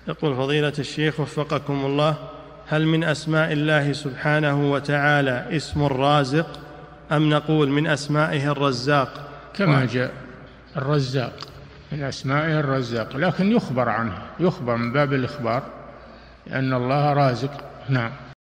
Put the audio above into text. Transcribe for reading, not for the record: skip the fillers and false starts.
يقول فضيلة الشيخ وفقكم الله، هل من أسماء الله سبحانه وتعالى اسم الرازق، أم نقول من أسمائه الرزاق؟ كما جاء الرزاق من أسمائه الرزاق، لكن يخبر عنه، يخبر من باب الإخبار، لأن الله رازق. نعم.